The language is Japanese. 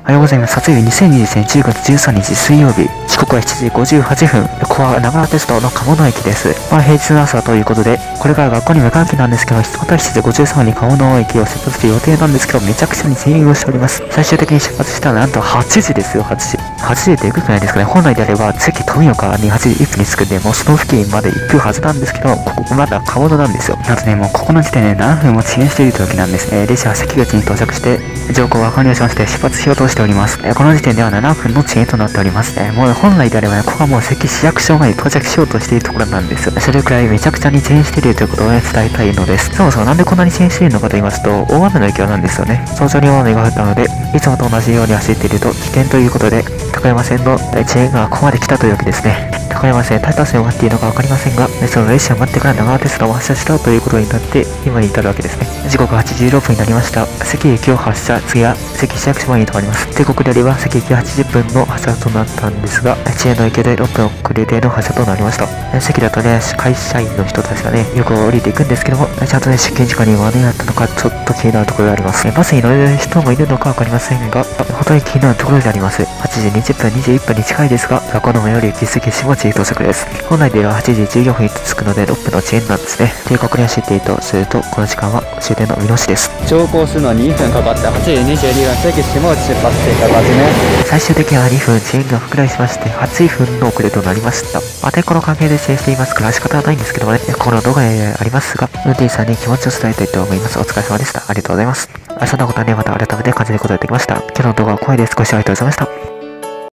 おはようございます。撮影日2021年10月13日水曜日。時刻は7時58分。ここは長良鉄道の鴨野駅です。平日の朝ということで、これから学校に向かう気なんですけど、また7時53分に鴨野駅を出発する予定なんですけど、めちゃくちゃに声優をしております。最終的に出発したらなんと8時ですよ、8時。8時ってエグくないですかね。本来であれば、関富岡に8時1分に着くんで、もうその付近まで行くはずなんですけど、ここまだ鴨野なんですよ。あとね、もうここの時点で何分も遅延している時なんですね。列車は関口に到着して、乗降は完了しまして、出発しようとしております。この時点では7分の遅延となっております。もう本来であればね、ここはもう関市役所前に到着しようとしているところなんですよ。それくらいめちゃくちゃに遅延しているということを、ね、伝えたいのです。そもそもなんでこんなに遅延しているのかと言いますと、大雨の影響なんですよね。早朝に大雨が降ったので、いつもと同じように走っていると危険ということで、高山線の遅延がここまで来たというわけですね。高山線、タイタ線を待っているのか分かりませんが、その列車を待ってから長良鉄道を発車したということになって、今に至るわけですね。時刻8時16分になりました。関駅を発車、次は関市役所前に停まります。帝国であれば関駅80分の発車となったんですが、遅延の影響で6分遅れての発車となりました。関だとね、会社員の人たちがね、よく降りていくんですけども、ちゃんとね、出勤時間に間に合ったのか、ちょっと気になるところがあります。バスに乗れる人もいるのか分かりませんが、本当に気になるところであります。8時20分、21分に近いですが、学校の最寄り駅関下地到着です。本来では8時14分に着くので6分の遅延なんですね。帝国に走っているとすると、この時間は終点の見直しです。 乗降するのは2分かかって8時22分、関下内出発していた感じね。 最終的には2分遅延が拡大しまして、8分の遅れとなりました。この関係で遅延していますから仕方はないんですけどもね、この動画でありますが、運転手さんに気持ちを伝えたいと思います。お疲れ様でした。ありがとうございます。そんなことはね、また改めて感じることができました。今日の動画は怖いです。ご視聴ありがとうございました。